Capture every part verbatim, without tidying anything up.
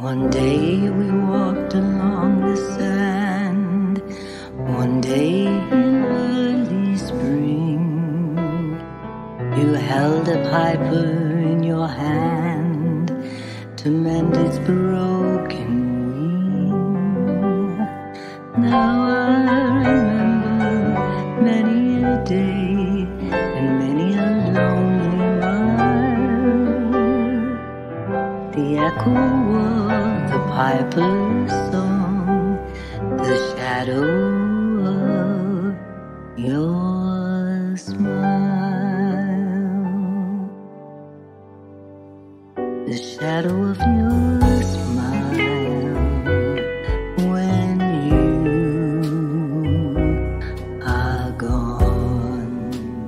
One day we walked along the sand, one day in early spring. You held a piper in your hand to mend its broken wing. Now I remember many a day and many a lonely mile. The echo of the piper's song, the shadow of your smile, the shadow of your smile when you are gone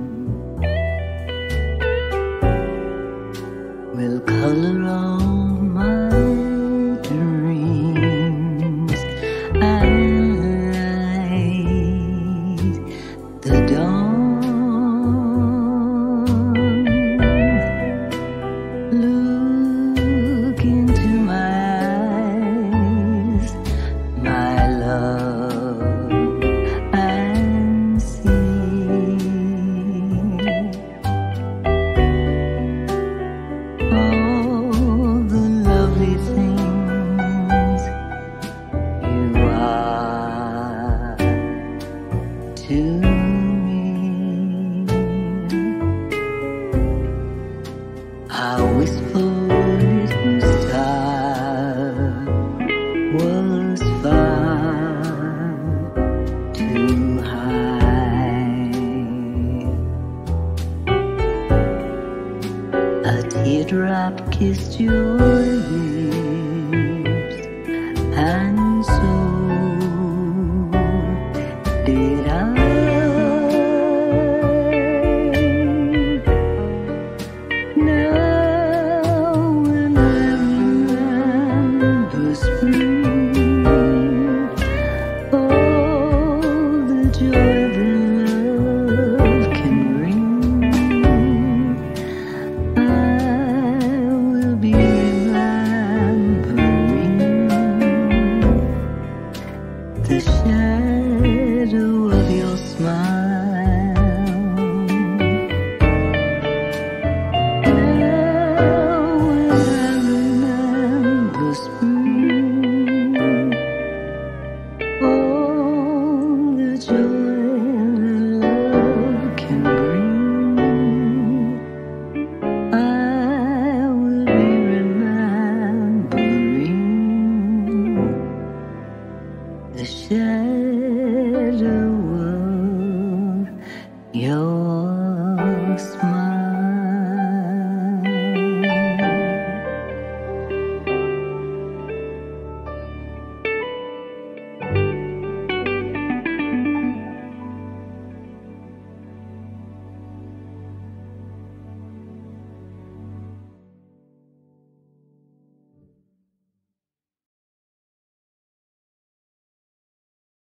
will color all my dreams and light the dawn. Look into my eyes, my love, and see all the lovely things you are to me. A wistful little star was far too high. A teardrop kissed your lips, and so did I. Now when I remember spring, oh, the joy that love can bring, I will be remembering the shadow of your smile. Now when I remember spring, oh, the joy that love can bring, I will be remembering the shadow of your